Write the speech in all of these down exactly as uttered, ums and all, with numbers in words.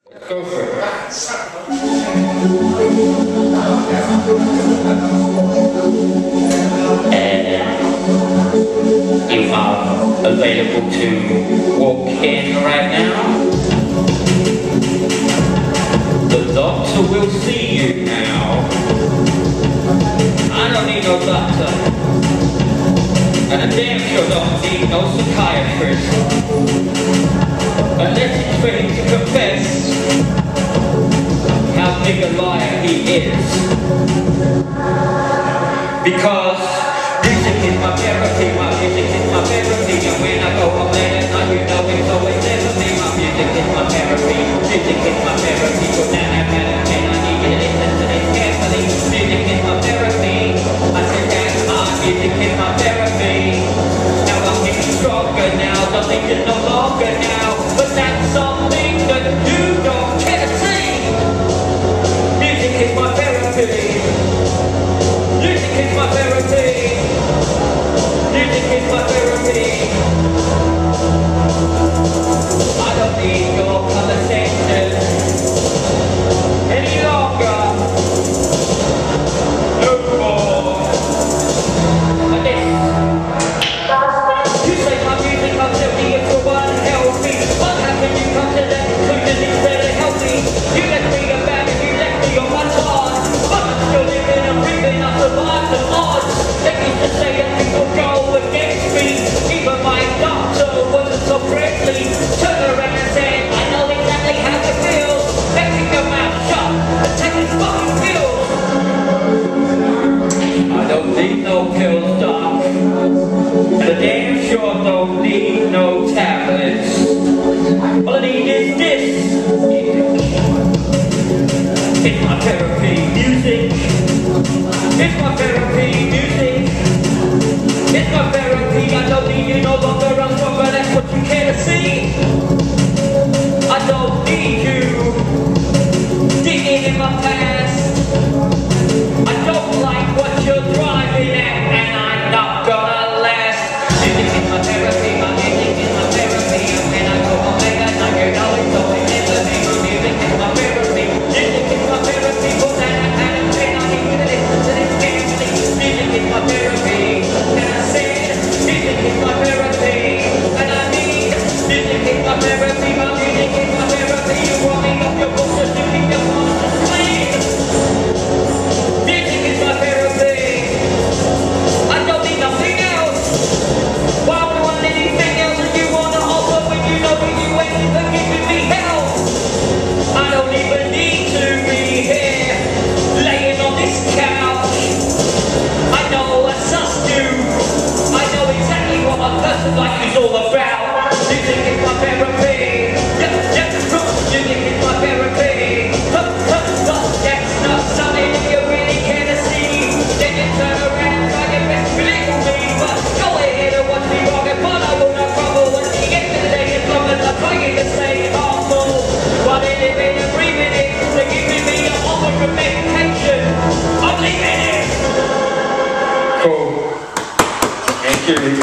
Go for it. And you are available to walk in right now. The doctor will see you now. I don't need no doctor. And I damn sure don't need no psychiatrist. Unless it's for him to confess how big a liar he is. Because music is my therapy, my music is my therapy. And when I go home late at night, you know it's always there for me. My music is my therapy, music is my therapy. So now I've got it and I need you to listen to this carefully. Music is my therapy. I said that's my music is my therapy. Now I'm getting stronger now, nothing is no longer now. But that's something that you don't care to see. Music is my therapy. Music is my therapy. Music is my therapy. I don't need your conversation any longer. No more. Like this. You say my music unhealthy if you're unhealthy. What happened? You come to that conclusion instead of healthy. You left me about it, you left me on my charge. But I'm still living and breathing, I survived the odds. They used to say that people go against me. Even my doctor wasn't so friendly. Turned around and said, I know exactly how it feels. Let's keep your mouth shut and take these fucking pills. I don't need no pills, doc. And I damn sure don't need no tablets. All I need is this. It's my therapy music. It's my therapy music. It's my therapy. I don't need you no longer. I'm stronger. That's what you care to see. I don't need you digging in my past. I don't like what you're driving at, and I'm not gonna last. Music is my therapy. My music is my therapy. And when I go home late at night, you know it's always there for me. My music is my therapy. Music is my therapy. But then I had a pain. I need you to listen to this carefully. Music is my therapy. And I said, music is my therapy. And I need music is my therapy. My music is my therapy. You want me off your books just to keep your conscience clean. Music is my therapy. I don't need nothing else. Why would I want anything else that you want to offer when you know that you ain't even giving me help? I don't even need to be here, laying on this couch. I know I sus you. I know exactly what a person like you's all about. Music is my therapy. Yep, yep, music is my therapy. Huh, huh, huh, that's not something that you really care to see. Then you turn around and try your best to belittle me. But go ahead and watch me rock it, but I will not crumble. At the end of the day, as long as I'm trying to stay humble. While they're living and breathing it, they're giving me a offer of medication. I'm leaving it. Cool. Thank you.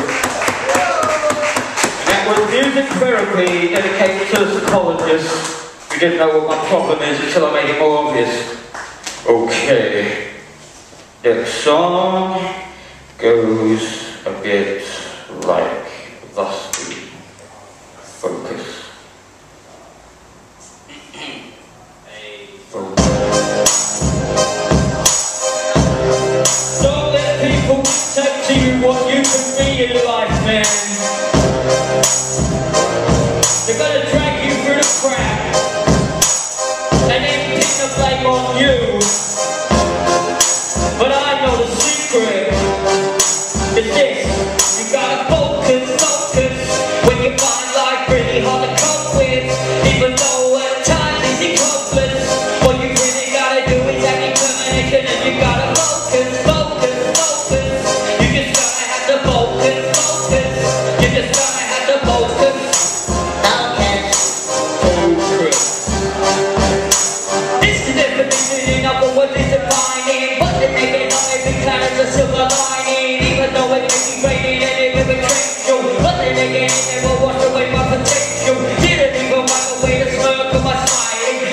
That was music therapy dedicated to the psychologist who didn't know what my problem is until I made it more obvious. Okay. The song goes a bit like thus. Focus. Don't let people take to you what you can be in life, man. They're gonna drag you through the crap and then pin the blame on you. But I know the secret is this. You gotta focus, focus when you find life really hard to cope with. Even though at times it's hopeless, what you really gotta do is have determination, and you gotta focus, focus, focus. You just gotta have to focus, focus. You just gotta have to focus. Focus. This is the definition of a word is defining, but the negative on every cloud is a silver lining. Even though it may be raining and it will be potential, but then again it will wash away my potential. Didn't even wipe away the smirk of my smiling.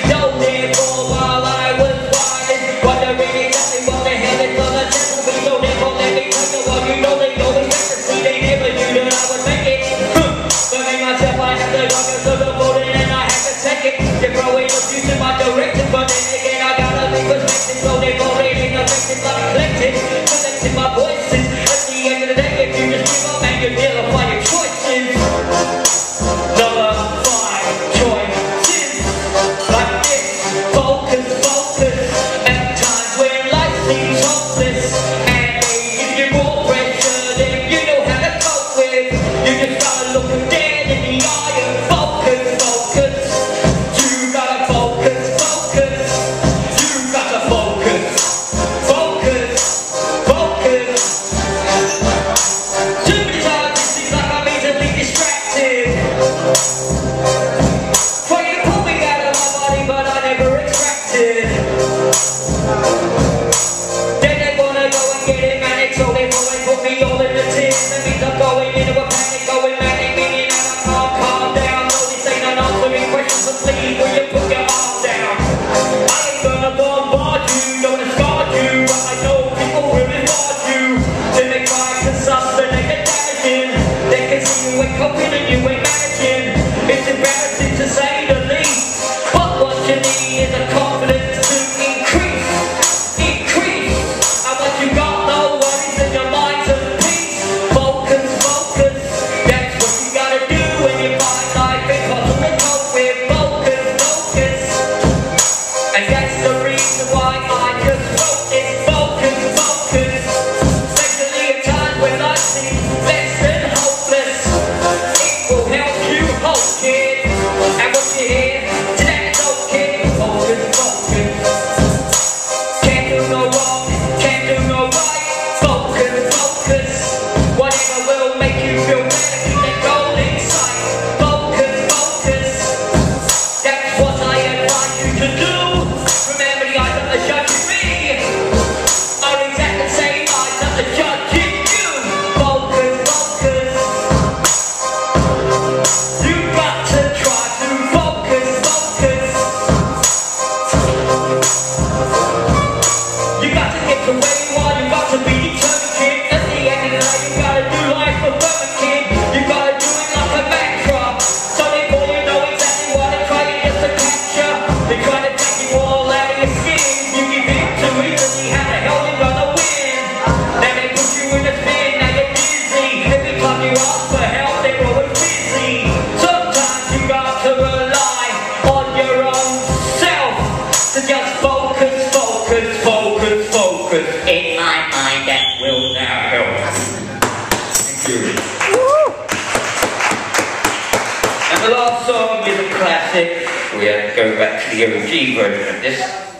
coping and you ain't managing. It's embarrassing to say the least. But what you need is a confidence to increase, increase. And once you got no worries in your mind's at peace, focus, focus. That's what you gotta do when you find life impossible. Cope with focus, focus. And that's the reason why I just wrote this. Focus, focus. Especially at times when I see less than hopeless. It will help you hope, kid. And what you hear, today's okay. Focus, focus. Can't do no wrong, can't do no right. Focus, focus. Whatever will make you feel better, keep that goal in sight. Focus, focus. That's what I advise you to do. Remember the eyes of the judging me are exactly the same eyes of the judging you. Focus, focus. You got to try to focus, focus. You got to get to where you are, you got to be determined, kid. At the end of the day, you gotta do life for fun, kid. You gotta do it like a mantra. So before you know exactly what they're trying just to catch you, they try to take you all out of your skin. You give in too easily, how the hell you gonna win? Then they put you in a spin, now you're dizzy. Every time you ask for help, they're always busy. Sometimes you got to rely on your own self. So just focus, focus, focus, focus. In my mind, that will now help. Thank you. And the last song is a classic. We have to go back to the O G version of this.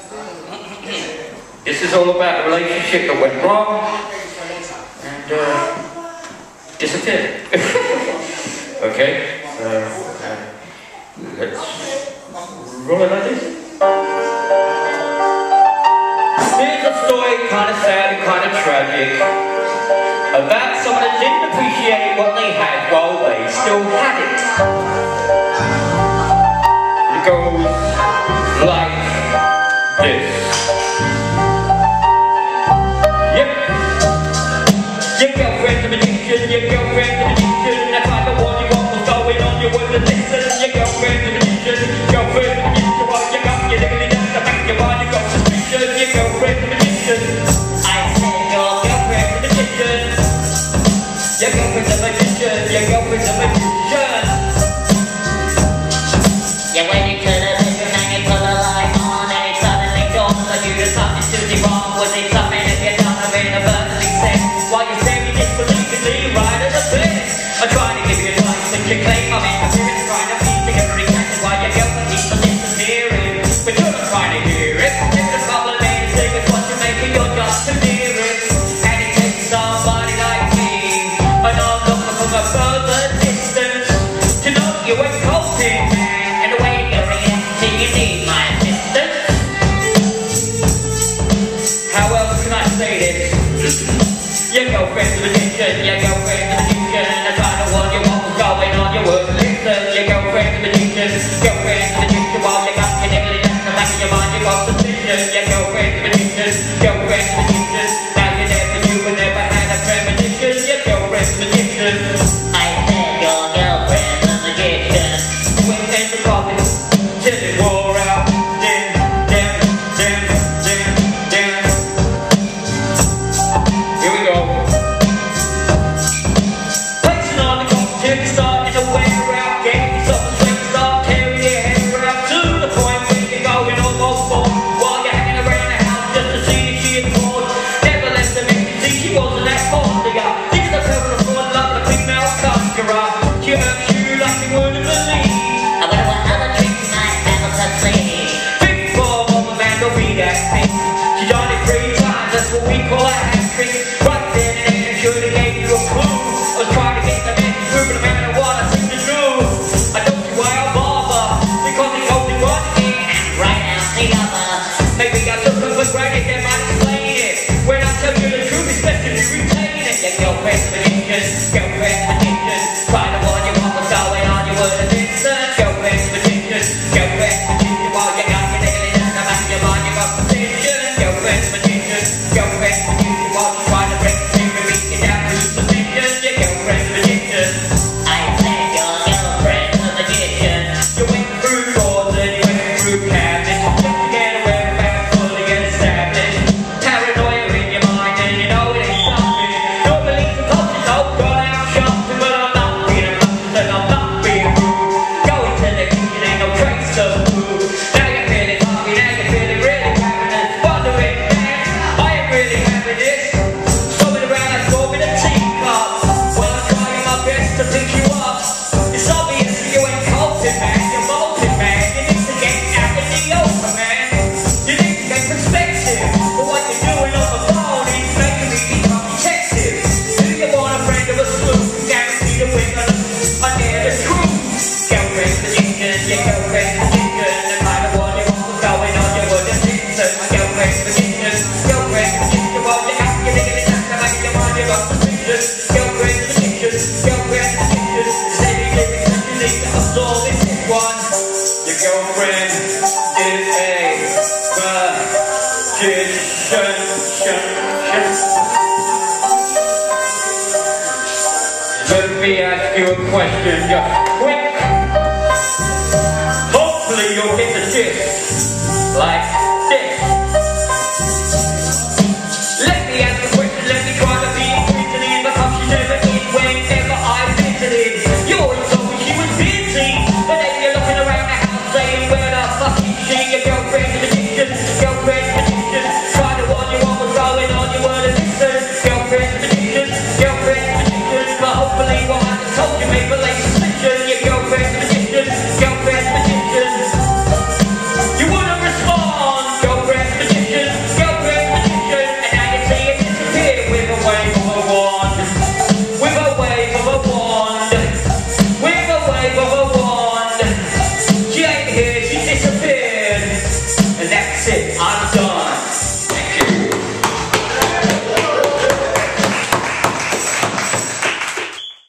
This is all about a relationship that went wrong and uh, disappeared. Okay, uh, uh, let's roll it like this. Here's a story, kind of sad and kind of tragic, about someone that didn't appreciate what they had while they still had it. It goes like this. Yep. Your girlfriend's a magician, your girlfriend's a magician. That's why the one you want was going on, you wouldn't listen. Your girlfriend's a magician, girlfriend's a magician. While you got your diggity down the back of your mind, you got suspicion. Your girlfriend's a magician. I said your girlfriend's a magician. Your girlfriend's a magician, your girlfriend's a magician. Yeah, when you turn the bedroom and you put the light on and it suddenly dawns on you there's something seriously wrong. Was it something if you done or inadvertently said? While you say you disbelievingly right at the bed, I'm trying to give you advice that you claim I'm interfering, trying to piece together exactly why your girlfriend keeps on disappearing. But you're not trying to hear it. If the problem ain't as big as what you're making, you're just too near it. And it takes somebody like me, and I'm looking from a further distance, to know you ain't coping, man. And the way you're reacting, you need my assistance. How else can I say this? Your girlfriend's a magician, your girlfriend's a magician. I tried to warn you what was going on, you wouldn't listen. Your girlfriend's a magician, girlfriend's a magician. While you got your niggly down the back of your mind, you got suspicion. Your girlfriend's a magician, girlfriend's a magician. Now you're there for you and never had a premonition. Your girlfriend's a magician. I said your girlfriend's a magician. Went in the coffin till it wore out. Dim, dim, dim, dim, dim. Here we go. Placing on the cocktail, starting to wear out. Getting yourself a sweat, start tearing your hair out. To the point where you're going almost bored, while you're hanging around the house just to see if she had called. Never left to make you see she wasn't that fond of ya. She's the perfect one, love the female conqueror. She hurts you like you wouldn't believe. I wonder what other tricks you might have up her sleeve. Big form of a man, don't be that big. She done it three times, that's what we call a hat trick. Right then and there, should have gave you a clue. I was trying to get the message through, but the man of what I seem to do. I don't see why I bother, because it goes in one ear and right out the other. Maybe I took them for granted, they might explain it. When I tell you the truth, expect you to retain it. Your girlfriend's a magician, girlfriend's a magician. Try to warn you what was going on, you wouldn't listen. Girlfriend's a magician, girlfriend's a magician. While you got your niggly down the back of your mind, you got suspicion. Girlfriend's a magician, girlfriend's a magician. While you try to bring believe that I saw this one. Your girlfriend is a magician. Let me ask you a question.